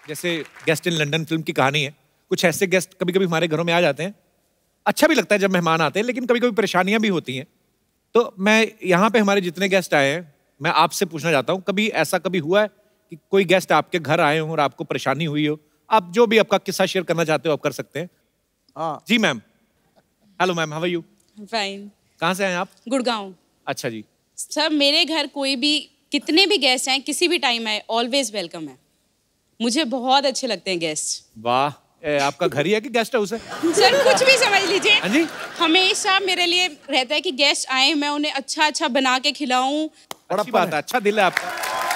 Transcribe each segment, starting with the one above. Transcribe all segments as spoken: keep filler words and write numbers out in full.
जैसे guest in London film की कहानी है, कुछ ऐसे गेस्ट कभी कभी हमारे घरों में आ जाते हैं। अच्छा भी लगता है जब मेहमान आते हैं, लेकिन कभी कभी परेशानियां भी होती हैं। तो मैं यहाँ पे हमारे जितने गेस्ट आए हैं, मैं आपसे पूछना चाहता हूँ, कभी ऐसा कभी हुआ है कि कोई गेस्ट आपके घर आए हो और आपको परेशानी हुई हो? आप जो भी आपका किस्सा शेयर करना चाहते हो आप कर सकते हैं। हाँ जी ma'am. Hello ma'am, how are you? Fine. कहाँ से आए आप? गुड़गांव। अच्छा जी। सर मेरे घर कोई भी कितने भी गेस्ट आए, किसी भी टाइम आए, ऑलवेज वेलकम है। मुझे बहुत अच्छे लगते हैं गेस्ट। वाह, ए, आपका घर ही है कि गेस्ट हाउस है? सर कुछ भी समझ लीजिए। हाँ जी। हमेशा मेरे लिए रहता है कि गेस्ट आए, मैं उन्हें अच्छा अच्छा बना के खिलाऊं। अच्छी बात है, अच्छा दिल है आपका।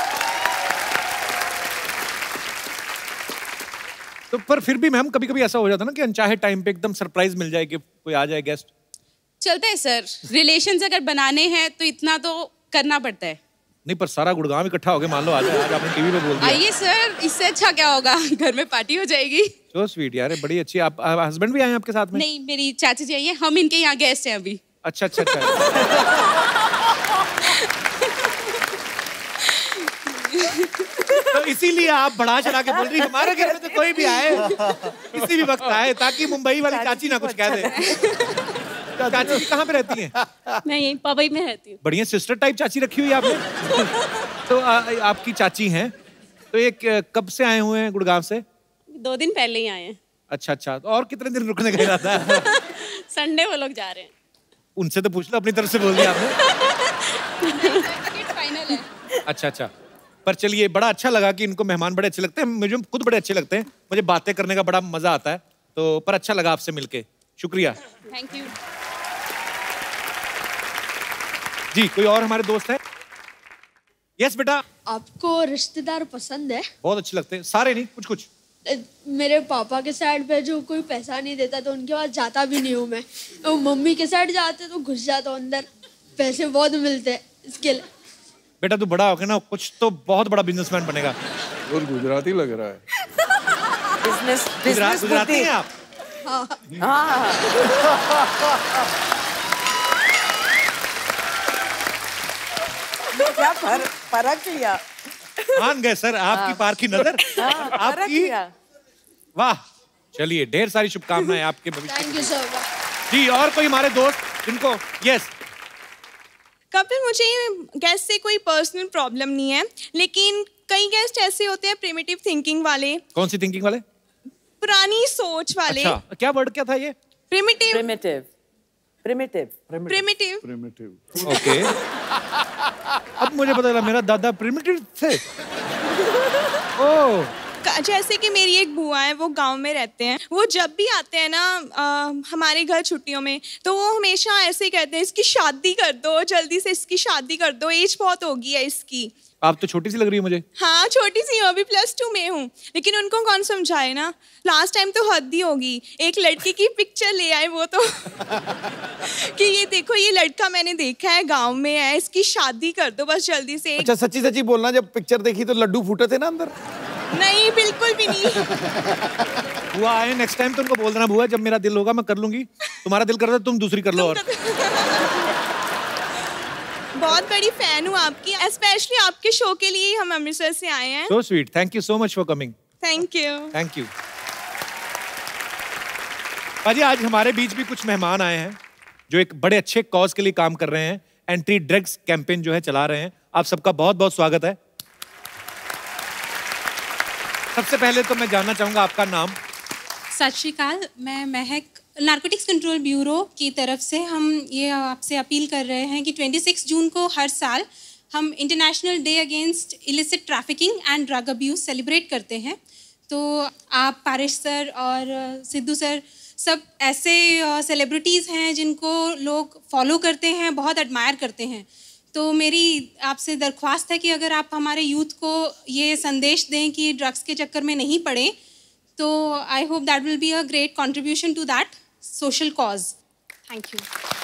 तो पर फिर भी मैम कभी कभी ऐसा हो जाता है ना कि अनचाहे टाइम पे एकदम सरप्राइज मिल जाए कि कोई आ जाए गेस्ट। चलता है सर, रिलेशंस अगर बनाने हैं तो इतना तो करना पड़ता है। नहीं पर सारा गुड़गांव इकट्ठा हो गए, मान लो आ जाए, आज आपने टीवी पे बोल दिया। आइए सर, इससे अच्छा क्या होगा, घर में पार्टी हो जाएगी। सो स्वीट यार, बड़ी अच्छी। आप हस्बैंड भी आए हैं आपके साथ में? नहीं, मेरी चाची जी आई हैं, हम इनके यहाँ गेस्ट हैं अभी। अच्छा अच्छा अच्छा। तो इसीलिए आप बढ़ा चढ़ा के बोल रही हमारे घर में तो कोई भी आए, किसी भी वक्त आए, ताकि मुंबई वाली चाची ना कुछ कह दे। चाची जी कहाँ पे रहती हैं? मैं यहीं पवई में रहती हूँ। बढ़िया सिस्टर टाइप चाची रखी हुई है आपने। तो आ, आपकी चाची हैं, तो एक कब से आए हुए हैं गुड़गांव से? दो दिन पहले ही आए हैं। अच्छा अच्छा, तो और कितने दिन रुकने का इरादा है? संडे वो लोग जा रहे हैं। उनसे तो पूछ लो, अपनी तरफ से बोल दिया आपने। फाइनल है। अच्छा अच्छा, पर चलिए बड़ा अच्छा लगा कि इनको मेहमान बड़े अच्छे लगते हैं, मुझे खुद बड़े अच्छे लगते हैं, मुझे बातें करने का बड़ा मजा आता है। तो पर अच्छा लगा आपसे मिलके, शुक्रिया। थैंक यू जी। कोई और हमारे दोस्त हैं? यस बेटा। आपको रिश्तेदार पसंद है? बहुत अच्छे लगते हैं, सारे नहीं, कुछ कुछ। मेरे पापा के साइड पे जो कोई पैसा नहीं देता तो उनके पास जाता भी नहीं हूँ मैं। तो मम्मी के साइड जाते तो घुस जाता हूँ अंदर, पैसे बहुत मिलते हैं इसके लिए। बेटा तू बड़ा होके ना कुछ तो बहुत बड़ा बिजनेसमैन बनेगा। और गुजराती लग रहा है। बिजनेस गुजरात गुजराती हैं आप? हाँ। क्या फर्क किया? मान गए सर आपकी पारखी नजर। आपकी वाह। चलिए ढेर सारी शुभकामनाएं आपके भविष्य। Thank you sir. जी और कोई हमारे दोस्त जिनको? यस। कपिल, मुझे गेस्ट से कोई पर्सनल प्रॉब्लम नहीं है, लेकिन कई गेस्ट ऐसे होते हैं प्रिमिटिव थिंकिंग वाले। कौन सी थिंकिंग वाले? पुरानी सोच वाले। अच्छा, क्या वर्ड क्या था ये? Primitive. Primitive primitive primitive primitive. Okay. अब मुझे पता चला मेरा दादा प्रिमिटिव थे। ओह। जैसे कि मेरी एक बुआ है, वो गांव में रहते हैं। वो जब भी आते हैं ना आ, हमारे घर छुट्टियों में, तो वो हमेशा ऐसे ही कहते हैं, इसकी शादी कर दो, जल्दी से इसकी शादी कर दो, एज बहुत हो गई है इसकी। आप तो छोटी सी लग रही है मुझे। हाँ छोटी सी हूँ, अभी प्लस टू में हूँ, लेकिन उनको कौन समझाए ना। लास्ट टाइम तो हद ही होगी, एक लड़की की पिक्चर ले आए वो तो कि ये देखो ये लड़का मैंने देखा है, गांव में है, इसकी शादी कर दो बस जल्दी से। अच्छा सच्ची सच्ची बोलना, जब पिक्चर देखी तो लड्डू फूटे थे ना अंदर? नहीं बिल्कुल भी नहीं। बुआ आए नेक्स्ट टाइम तो उनको बोल देना, बुआ जब मेरा दिल होगा मैं कर लूंगी, तुम्हारा दिल कर रहा है तुम दूसरी कर लो। और बहुत बड़ी फैन हूँ आपकी, स्पेशली आपके शो के लिए हम अमृतसर से आए हैं। So sweet, thank you so much for coming. Thank you thank you. पाजी आज हमारे बीच भी कुछ मेहमान आए हैं जो एक बड़े अच्छे कॉज के लिए काम कर रहे हैं, एंटी ड्रग्स कैंपेन जो है चला रहे हैं। आप सबका बहुत बहुत स्वागत है। सबसे पहले तो मैं जानना चाहूंगा आपका नाम। सत श्री अकाल, मैं महक, नारकोटिक्स कंट्रोल ब्यूरो की तरफ से हम ये आपसे अपील कर रहे हैं कि छब्बीस जून को हर साल हम international day against illicit trafficking and drug abuse celebrate करते हैं। तो आप पारिश सर और सिद्धू सर सब ऐसे सेलिब्रिटीज़ हैं जिनको लोग फॉलो करते हैं, बहुत एडमायर करते हैं। तो मेरी आपसे दरख्वास्त है कि अगर आप हमारे यूथ को ये संदेश दें कि ड्रग्स के चक्कर में नहीं पड़े, तो I hope that will be a great contribution to that social cause. Thank you.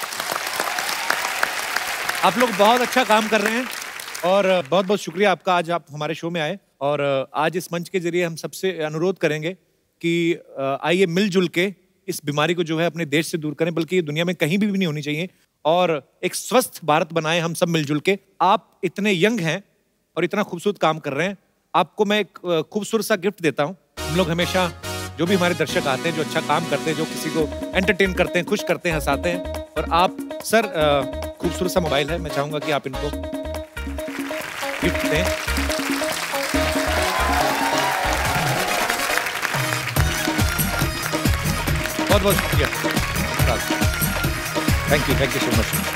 आप लोग बहुत अच्छा काम कर रहे हैं और बहुत बहुत शुक्रिया आपका, आज आप हमारे शो में आए। और आज इस मंच के जरिए हम सबसे अनुरोध करेंगे कि आइए मिलजुल के इस बीमारी को जो है अपने देश से दूर करें, बल्कि ये दुनिया में कहीं भी, भी नहीं होनी चाहिए, और एक स्वस्थ भारत बनाएं हम सब मिलजुल के। आप इतने यंग हैं और इतना खूबसूरत काम कर रहे हैं, आपको मैं एक खूबसूरत सा गिफ्ट देता हूँ। हम लोग हमेशा जो भी हमारे दर्शक आते हैं, जो अच्छा काम करते हैं, जो किसी को एंटरटेन करते हैं, खुश करते हैं, हंसाते हैं, और आप सर खूबसूरत सा मोबाइल है, मैं चाहूंगा कि आप इनको गिफ्ट दें। बहुत बहुत शुक्रिया, thank you, thank you so much.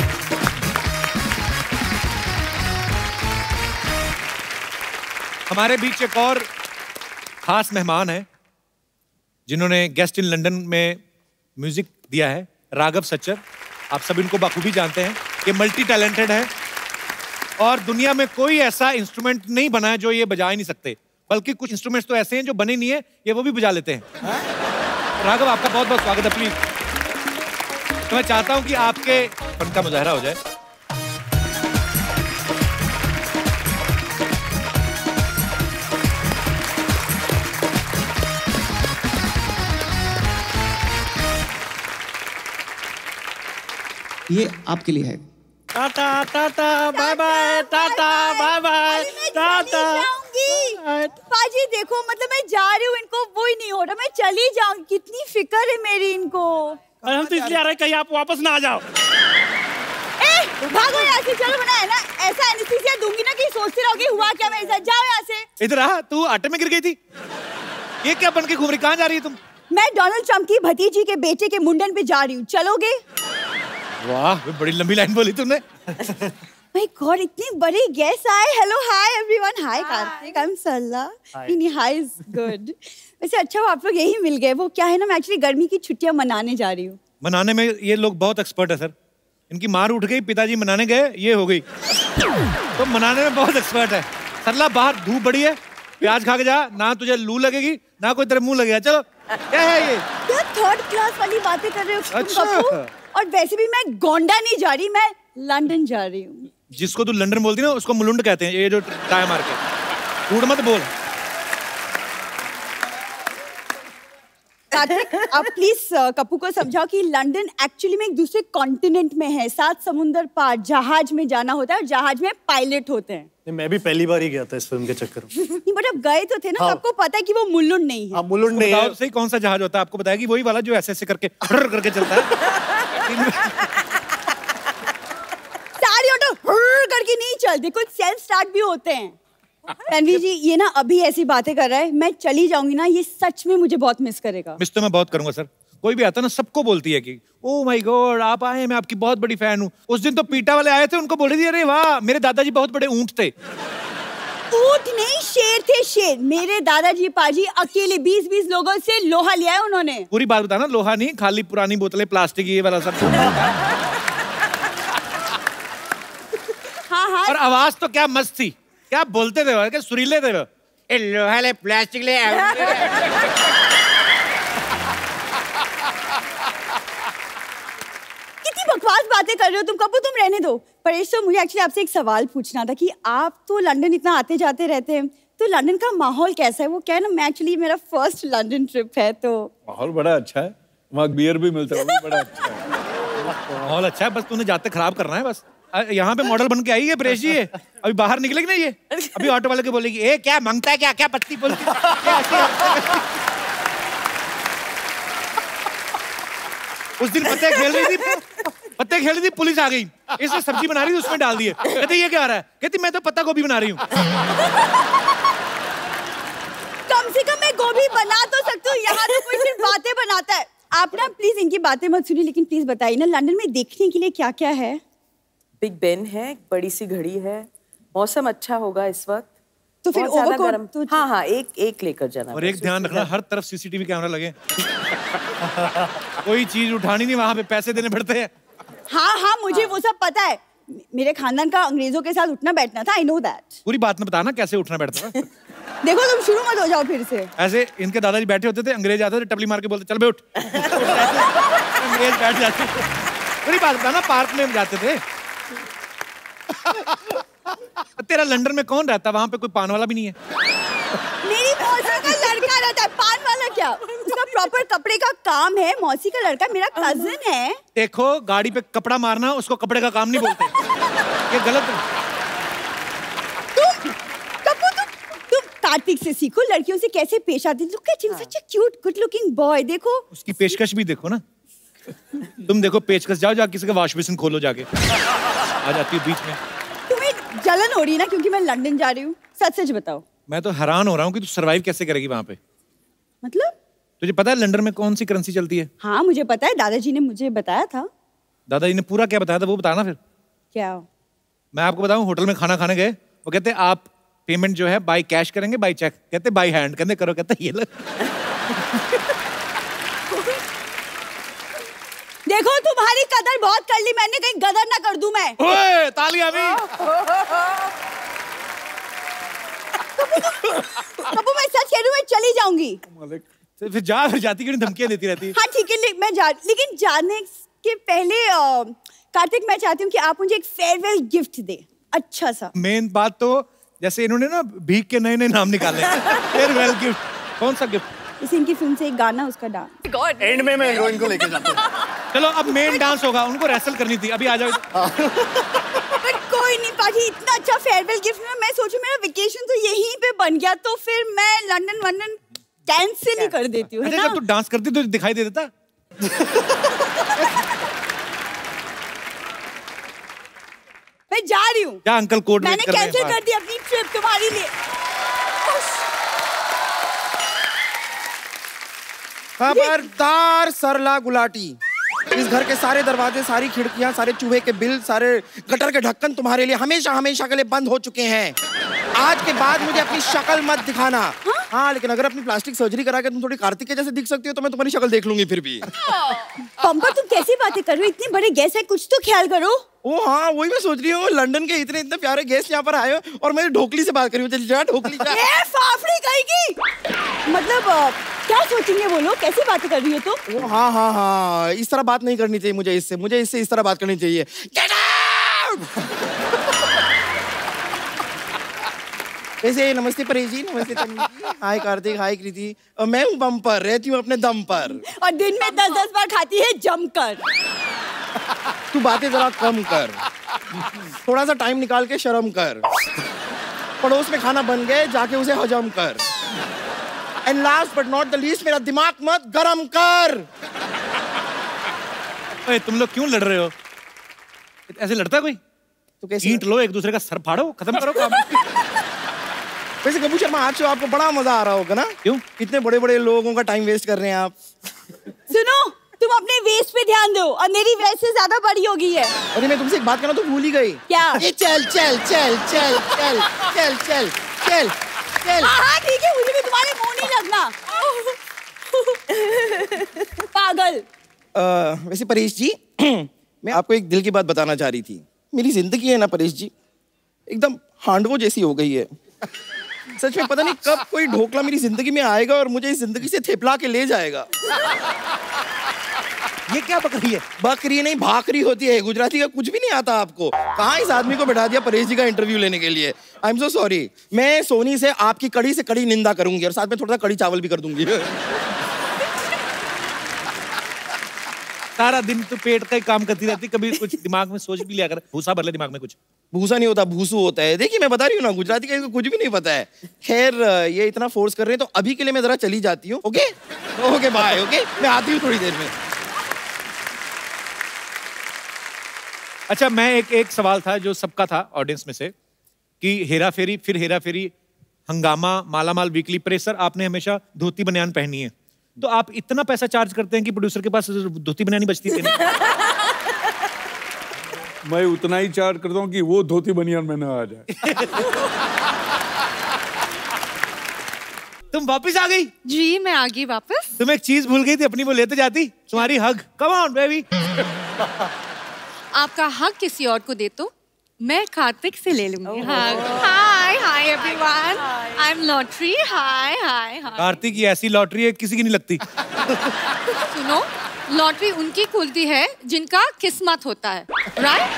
हमारे बीच एक और खास मेहमान है जिन्होंने गेस्ट इन लंदन में म्यूजिक दिया है, राघव सच्चर। आप सब इनको बखूबी जानते हैं, ये मल्टी टैलेंटेड है और दुनिया में कोई ऐसा इंस्ट्रूमेंट नहीं बना है जो ये बजा ही नहीं सकते, बल्कि कुछ इंस्ट्रूमेंट्स तो ऐसे हैं जो बने नहीं है, ये वो भी बजा लेते हैं। राघव, आपका बहुत बहुत स्वागत है। प्लीज, तो मैं चाहता हूं कि आपके फन का मुजाहरा हो जाए। ये आपके लिए है। Tata tata bye bye, tata bye bye, tata. पाजी देखो, मतलब मैं जा रही हूँ, इनको वो ही नहीं हो रहा, मैं चली जाऊँ। कितनी फिक्र है मेरी इनको। और हम तो इसलिए आ रहे हैं कहीं आप वापस ना आ जाओ। ए, भागो यहाँ से, चलो। बना है ना, ऐसा एनेस्थीसिया दूंगी ना कि सोचते रहोगे हुआ क्या मेरे साथ। जाओ यहाँ से। इधर आ, तू आटे में गिर गई थी। ये क्या बन के घूम रही, कहाँ जा रही है तुम? मैं डोनाल्ड ट्रम्प की भतीजी के बेटे के मुंडन पे जा रही हूँ, चलोगे? वाह, बड़ी लंबी लाइन बोली तुमने। माय गॉड, इतनी बड़ी गेस्ट आए। Hello, hi everyone. Hi Kartik, I am Sarla. नहीं, हाय इज गुड। वैसे अच्छा हुआ आप लोग यही मिल गए। वो क्या है ना, मैं एक्चुअली गर्मी की छुट्टियां मनाने जा रही हूँ। मनाने में ये लोग बहुत एक्सपर्ट है सर। इनकी मार उठ गई, पिताजी मनाने गए, ये हो गई। तो मनाने में बहुत एक्सपर्ट है। सरला, बाहर धूप बड़ी है, प्याज खा के जा, ना तुझे लू लगेगी ना कोई तेरे मुंह लगेगा। चलो। क्या है ये? क्या थर्ड क्लास वाली बातें कर रहे हो? अच्छा। और वैसे भी मैं गोंडा नहीं जा रही, मैं लंदन जा रही हूँ। जिसको तू लंदन बोलती ना, उसको मुलुंड कहते हैं, ये जो टाई मार के। कूड़ मत बोल। आप प्लीज कप्पू को समझाओ कि लंदन एक्चुअली में एक दूसरे कॉन्टिनेंट में है, सात समुंदर पार। जहाज में जाना होता है और जहाज में पायलट होते हैं। मैं भी पहली बार ही गया था इस फिल्म के चक्कर में। नहीं, बट अब गए तो थे ना। हाँ। आपको पता है कि वो मुलुंड नहीं है। हाँ, मुलुंड नहीं है। सही, कौन सा जहाज होता है? आपको बताया कि वही वाला जो ऐसे ऐसे करके करके चलता है। सारी ऑटो करके नहीं चलते, कुछ सेल्फ स्टार्ट भी होते हैं। रणवीर जी, ये ना अभी ऐसी बातें कर रहा है, मैं चली जाऊंगी ना, ये सच में मुझे बहुत मिस करेगा। मिस तो मैं बहुत करूंगा सर। कोई भी आता ना, सबको बोलती है कि ओ माय गॉड आप आए, मैं आपकी बहुत बड़ी फैन हूँ। उस दिन तो पीटा वाले आए थे, उनको बोल रही थी अरे वाह मेरे दादाजी बहुत बड़े ऊंट थे। ऊंट नहीं, शेर थे, शेर। मेरे दादाजी पाजी अकेले बीस बीस लोगों से लोहा लिया है उन्होंने। पूरी बात बताना, लोहा नहीं, खाली पुरानी बोतलें, प्लास्टिक, ये वाला सब। हाँ हाँ। और आवाज तो क्या मस्त थी, क्या बोलते थे वो, क्या सुरीले थे वो। ए लोहा ले, प्लास्टिक ले। कितनी बकवास बातें कर रहे हो तुम कपूर, तुम रहने दो। परेश, तो मुझे एक्चुअली आपसे एक सवाल पूछना था कि आप तो लंदन इतना आते जाते रहते हैं, तो लंदन का माहौल कैसा है? वो क्या है ना, मैं एक्चुअली मेरा फर्स्ट लंदन ट्रिप है, तो माहौल बड़ा अच्छा है, वहाँ बियर भी मिलता है, वो भी बड़ा अच्छा है। माहौल अच्छा है, बस तूने जाते खराब करना है बस। यहाँ पे मॉडल बन के आई है परेश जी, ये अभी बाहर निकलेगी ना, ये अभी ऑटो वाले को बोलेगी ए क्या मांगता है, क्या क्या पत्ती बोलती उस दिन पत्ते खेल रही थी, पत्ते खेल रही थी, पुलिस आ गई, इसने सब्जी बना रही थी, उसमें डाल दिए। कहती ये क्या आ रहा है? कहती मैं तो पत्ता गोभी बना रही हूँ। कम से कम मैं गोभी बना तो सकती हूँ, यहाँ तो कोई सिर्फ बातें बनाता है। आप ना प्लीज इनकी बातें मत सुनिए, लेकिन प्लीज बताइए ना लंदन में देखने के लिए क्या क्या है? बिग बेन है, बड़ी सी घड़ी है, मौसम अच्छा होगा इस वक्त, तो फिर ओवरकोट तो हाँ हाँ एक एक लेकर जाना। और एक ध्यान रखना, हर तरफ सीसीटीवी कैमरा लगे। कोई चीज उठानी नहीं, वहां पे पैसे देने पड़ते हैं। हाँ हाँ मुझे हाँ। वो सब पता है, मेरे खानदान का अंग्रेजों के साथ उठना बैठना था, आई नो दैट। पूरी बात में बताना कैसे उठना बैठता था। देखो तुम शुरू मत हो जाओ फिर से। ऐसे इनके दादाजी बैठे होते थे, अंग्रेज आते थे, टपली मार के बोलते चल बे उठ। अंग्रेज बैठ जाते। पूरी बात बताना, पार्क में जाते थे। तेरा लंदन में कौन रहता? वहां पे कोई पान वाला भी नहीं है। मेरी मौसी का लड़का रहता है, पान वाला क्या? उसका प्रॉपर कपड़े का काम है, मौसी का लड़का मेरा कजिन है। देखो गाड़ी पे कपड़ा मारना उसको कपड़े का काम नहीं बोलते, ये गलत है। तुम कपूर, तुम तुम कार्तिक से सीखो, लड़कियों से कैसे पेश आती। Look at him, such a cute good looking boy. देखो उसकी पेशकश भी देखो ना। तुम देखो पेचकश, जाओ जाके किसी का वॉश बेसिन खोलो जाके, आ जाती है बीच में। तुम्हें जलन हो रही है ना क्योंकि मैं लंदन जा रही हूँ? सच सच बताओ। मैं तो हैरान हो रहा हूँ कि तू सरवाइव कैसे करेगी वहां पे। मतलब तुझे पता है लंदन में कौन सी करेंसी चलती है? हाँ मुझे पता है, दादाजी ने मुझे बताया था। दादाजी ने पूरा क्या बताया था वो बताना फिर। क्या? मैं आपको बताऊं, होटल में खाना खाने गए, वो कहते आप पेमेंट जो है बाय कैश करेंगे बाय चेक? कहते बाय हैंड। कहते करो, कहते ये लो। देखो तुम्हारी कदर बहुत कर ली मैंने, कहीं गदर ना कर दूं मैं। ओए तालियां भी। कबू मैं सच कह रही हूँ, मैं चली जाऊंगी। फिर जा, फिर जाती क्यों धमकियां देती रहती है? हाँ ठीक है मैं जा, लेकिन जाने के पहले आ, कार्तिक मैं चाहती हूँ कि आप मुझे एक फेयरवेल गिफ्ट दे, अच्छा सा। मेन बात तो जैसे इन्होंने ना भीख के नए नए नाम निकाले। फेयरवेल गिफ्ट, कौन सा गिफ्ट? इस इनकी फिल्म से एक गाना, उसका डांस। गॉड एंड में मैं हीरोइन को लेके जाता हूं। चलो अब मेन डांस होगा, उनको रेसल करनी थी, अभी आ जाओ। बट कोई नहीं पाजी, इतना अच्छा फेयरवेल गिफ्ट में मैं सोचूं मेरा वेकेशन तो यहीं पे बन गया, तो फिर मैं लंदन वंदन कैंसिल ही कर देती हूँ। अच्छा जब तू डांस करती तो दिखाई दे देता। मैं जा रही हूँ। क्या अंकल कोड मैंने कैंसिल कर दी अपनी ट्रिप तुम्हारे लिए। खबरदार सरला गुलाटी, इस घर के सारे दरवाजे, सारी खिड़कियां, सारे चूहे के बिल, सारे गटर के ढक्कन तुम्हारे लिए हमेशा हमेशा के लिए बंद हो चुके हैं। आज के बाद मुझे अपनी शक्ल मत दिखाना। हाँ, हाँ लेकिन अगर अपनी प्लास्टिक सर्जरी करा के तुम थोड़ी कार्तिक के जैसे दिख सकती हो तो मैं तुम्हारी शक्ल देख लूंगी फिर भी। पंपा तुम कैसी बातें कर रहे हो, इतने बड़े गेस्ट है, कुछ तो ख्याल करो। ओ हाँ वही मैं सोच रही हूँ, लंदन के इतने इतने प्यारे गेस्ट यहाँ पर आए हो और मैं ढोकली से बात कर रही हूँ। जा ढोकली जा। ए फाफड़ी कहेगी। मतलब क्या सोचेंगे वो लोग, कैसी बातें कर रही हो तुम? ओ हाँ हाँ हाँ, इस तरह बात नहीं करनी चाहिए मुझे इससे, मुझे इससे इस तरह बात करनी चाहिए। Get out! वैसे नमस्ते परेश जी, नमस्ते तन्वी जी, हाय कार्तिक, हाय कृति, मैं हूँ बम्पर, रहती हूँ अपने दम पर और दिन में दस दस बार खाती है जमकर। तू बातें जरा कम कर, थोड़ा सा टाइम निकाल के शर्म कर। पड़ोस में खाना बन गए, जाके उसे हजम कर। And last but not the least, मेरा दिमाग मत गरम कर। ओए तुम लोग क्यों लड़ रहे हो? ऐसे लड़ता कोई? तो कैसे ईंट लो, एक दूसरे का सर फाड़ो, खत्म करो काम। वैसे गब्बू शर्मा आज से आपको बड़ा मजा आ रहा होगा ना? क्यों? इतने बड़े बड़े लोगों का टाइम वेस्ट कर रहे हैं आप। सुनो तुम अपने वेस्ट पे ध्यान दो, और मेरी वेस्ट से ज्यादा बड़ी हो गई है। अरे मैं तुमसे एक बात करना तो भूल ही गई। क्या? ये चल चल चल चल चल चल चल चल चल। हाँ ठीक है, मुझे भी तुम्हारे मुंह नहीं लगना। पागल। uh, वैसे परेश जी, मैं आपको एक दिल की बात बताना चाह रही थी। मेरी जिंदगी है ना परेश जी, एकदम हांडवो जैसी हो गई है। सच में पता नहीं कब कोई ढोकला मेरी जिंदगी में आएगा और मुझे इस जिंदगी से थेपला के ले जाएगा। ये क्या बकरी है? बकरी नहीं, भाकरी होती है। गुजराती का कुछ भी नहीं आता आपको? कहाँ इस आदमी को बैठा दिया परेश जी का इंटरव्यू लेने के लिए? I am so sorry. मैं सोनी से आपकी कड़ी से कड़ी निंदा करूंगी और साथ में थोड़ा सा कड़ी चावल भी कर दूंगी। सारा दिन तो पेट का ही काम करती रहती, कभी कुछ दिमाग में सोच भी लिया कर। भूसा भर ले दिमाग में कुछ। भूसा नहीं होता, भूसू होता है। देखिए मैं बता रही हूँ ना, गुजराती का इनको कुछ भी नहीं पता है। खैर ये इतना फोर्स कर रहे हैं तो अभी के लिए मैं जरा चली जाती हूँ। Okay okay bye. ओके मैं आती हूँ थोड़ी देर में। अच्छा मैं एक एक सवाल था जो सबका था ऑडियंस में से, कि हेरा फेरी, फिर हेरा फेरी, हंगामा, मालामाल वीकली, प्रेशर, आपने हमेशा धोती बनियान पहनी है, तो आप इतना पैसा चार्ज करते हैं कि प्रोड्यूसर के पास धोती बनियान बचती है? मैं उतना ही चार्ज करता हूँ कि वो धोती बनियान में ना आ जाए। तुम वापस आ गई? जी मैं आ गई वापस। तुम एक चीज भूल गई थी अपनी, वो लेते जाती, तुम्हारी हग। Come on baby. आपका हक किसी और को दे तो मैं कार्तिक से ले लूंगी। Hi hi everyone, I am lottery. Hi hi hi. Kartik की ऐसी लॉटरी है किसी की नहीं लगती। सुनो, लॉटरी उनकी खुलती है जिनका किस्मत होता है, राइट?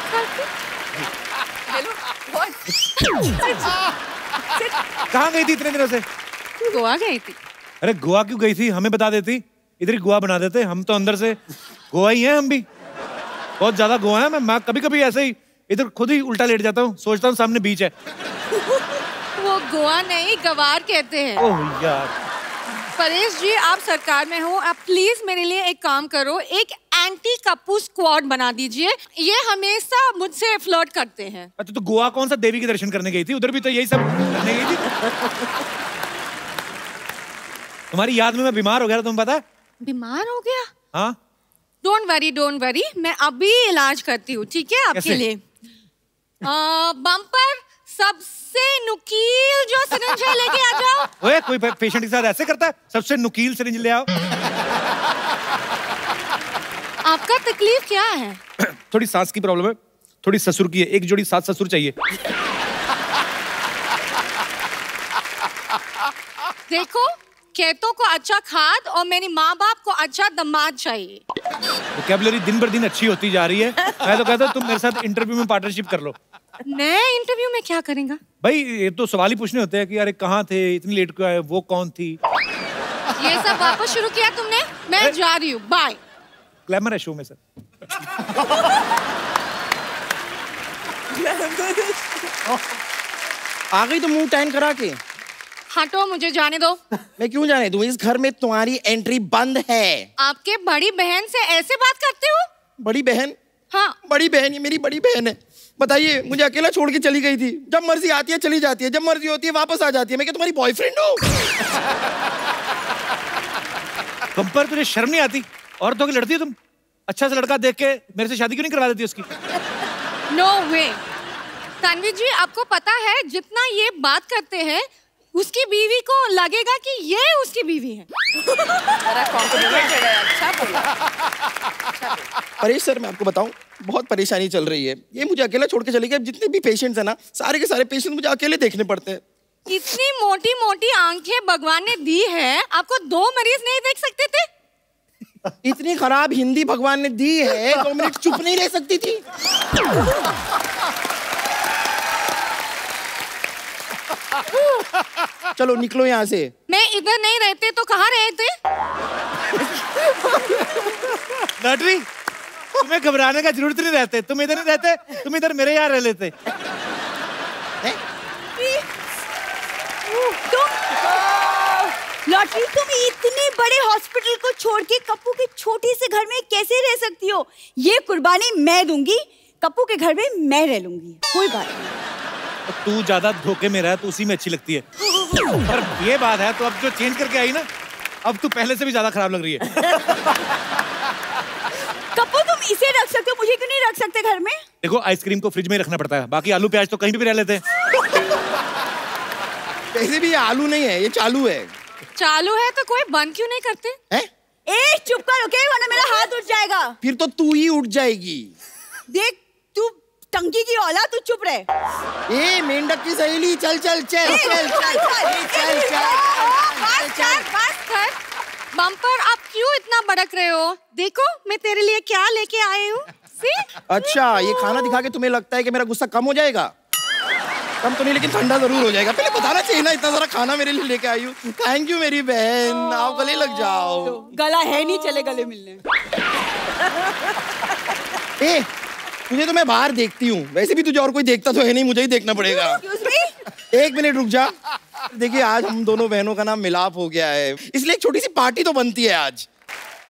कहाँ गई थी इतने दिनों से? गोवा गई थी। अरे गोवा क्यों गई थी? हमें बता देती, इधर ही गोवा बना देते। हम तो अंदर से गोवा ही हैं, हम भी बहुत ज्यादा गोवा है। मैं, मैं कभी कभी ऐसे ही इधर खुद ही उल्टा लेट जाता हूँ, सोचता हूँ सामने बीच है। वो गोवा नहीं, गवार कहते हैं। ओह यार। परेश जी, आप सरकार में हो, आप प्लीज मेरे लिए एक काम करो, एक एंटी कप्पू स्क्वाड बना दीजिए। ये हमेशा मुझसे फ्लर्ट करते हैं। अच्छा, तो गोवा कौन सा देवी के दर्शन करने गई थी? उधर भी तो यही सब करने गई थी। तुम्हारी याद में मैं बीमार हो गया था, तुम्हें पता है? बीमार हो गया? हाँ। डोंट वरी, डोंट वरी, मैं अभी इलाज करती हूँ, ठीक है आपके लिए। बम्पर, सबसे नुकील जो सिरिंज है लेके आ जाओ। ओए, कोई पेशेंट के साथ ऐसे करता है? सबसे नुकील सिरिंज ले आओ। आपका तकलीफ क्या है? थोड़ी सांस की प्रॉब्लम है, थोड़ी ससुर की है, एक जोड़ी सात ससुर चाहिए। देखो, खेतों को अच्छा खाद और मेरी माँ बाप को अच्छा दामाद चाहिए। वोकैबुलरी दिन भर दिन अच्छी होती जा रही है। मैं तो कहता हूँ तुम मेरे साथ इंटरव्यू में पार्टनरशिप कर लो। मैं इंटरव्यू में क्या करेंगा? भाई ये तो सवाल ही पूछने होते हैं कि अरे कहाँ थे, इतनी लेट क्यों आए, वो कौन थी? ये सब वापस शुरू किया तुमने? मैं जा रही हूँ, बाय। ग्लैमर है शो में सर। आ गई तो मुंह टैन करा के। हटो, मुझे जाने दो। मैं क्यों जाने दूं? इस घर में तुम्हारी एंट्री बंद है। आपके बड़ी बहन से ऐसे बात करते हो? बड़ी बहन? हाँ। बड़ी बहन, ये मेरी बड़ी बहन है। बताइए, मुझे अकेला छोड़ के चली गई थी। जब मर्जी आती है चली जाती है, जब मर्जी होती है वापस आ जाती है। मैं क्या तुम्हारी बॉयफ्रेंड हूँ? बम्पर, तुझे शर्म नहीं आती? औरतों की लड़ती है तुम? अच्छा सा लड़का देख के मेरे से शादी क्यों नहीं करवा देती उसकी? नो वे। तन्वी जी, आपको पता है जितना ये बात करते हैं उसकी बीवी को लगेगा कि ये उसकी बीवी है। अच्छा बोला। परेश सर, मैं आपको बताऊं, बहुत परेशानी चल रही है। ये मुझे अकेला छोड़ के चली गई। जितने भी पेशेंट्स हैं ना, सारे के सारे पेशेंट मुझे अकेले देखने पड़ते हैं। इतनी मोटी मोटी आंखें भगवान ने दी है, आपको दो मरीज नहीं देख सकते थे? इतनी खराब हिंदी भगवान ने दी है, दो मिनट चुप नहीं रह सकती थी? चलो निकलो यहाँ से। मैं इधर नहीं रहते तो कहाँ रहते? लॉटरी, तुम्हें घबराने का जरूरत नहीं रहते। तुम इधर नहीं रहते, तुम इधर मेरे यहाँ रह लेते। तुम लॉटरी, तुम इतने बड़े हॉस्पिटल को छोड़ के कप्पू के छोटे से घर में कैसे रह सकती हो? ये कुर्बानी मैं दूंगी, कप्पू के घर में मैं रह लूंगी, कोई बात नहीं। तू ज्यादा धोखे में रहा तो उसी में अच्छी लगती है। पर ये बात है, तो अब जो चेंज करके आई ना, अब तू पहले से भी ज्यादा खराब लग रही है। कप्पू, तुम इसे रख सकते हो, मुझे क्यों नहीं रख सकते घर में? देखो, आइसक्रीम को फ्रिज में रखना पड़ता है, बाकी आलू प्याज तो कहीं भी रह लेते हैं। वैसे भी ये आलू नहीं है, ये चालू है। चालू है तो कोई बंद क्यों नहीं करते? हैं? ए, चुप कर, ओके? वरना मेरा हाथ उठ जाएगा। फिर तो तू ही उठ जाएगी। देख, तू टंकी की औलाद, तू चुप रहे। ए, मेंढक की सहेली, चल चल चल चल चल चल चल। बस कर। बम्पर, आप क्यों इतना भड़क रहे हो? देखो मैं तेरे लिए क्या लेके आई हूँ। अच्छा, ये खाना दिखा के तुम्हें लगता है कि मेरा गुस्सा कम हो जाएगा? कम तो नहीं, लेकिन ठंडा जरूर हो जाएगा। पहले बताना चाहिए ना, इतना सारा खाना मेरे लिए लेके आई हूँ। थैंक यू मेरी बहन, आओ गले लग जाओ। गला है नहीं, चले गले मिलने। ए, तुझे तो मैं बाहर देखती हूँ, वैसे भी तुझे और कोई देखता तो है नहीं, मुझे ही देखना पड़ेगा। एक मिनट रुक जा। देखिए, आज हम दोनों बहनों का नाम मिलाप हो गया है, इसलिए एक छोटी सी पार्टी तो बनती है आज।